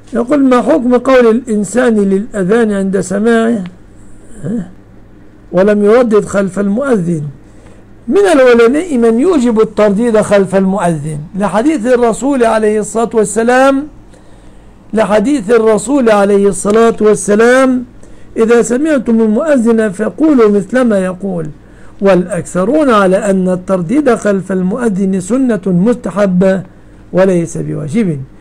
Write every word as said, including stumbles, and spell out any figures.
يقول: ما حكم قول الإنسان للأذان عند سماعه ولم يردد خلف المؤذن؟ من العلماء من يوجب الترديد خلف المؤذن لحديث الرسول عليه الصلاة والسلام لحديث الرسول عليه الصلاة والسلام: إذا سمعتم المؤذن فقولوا مثل ما يقول. والأكثرون على أن الترديد خلف المؤذن سنة مستحبة وليس بواجب.